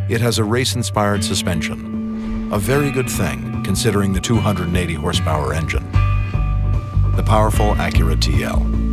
It has a race-inspired suspension, a very good thing considering the 280 horsepower engine. The powerful Acura TL.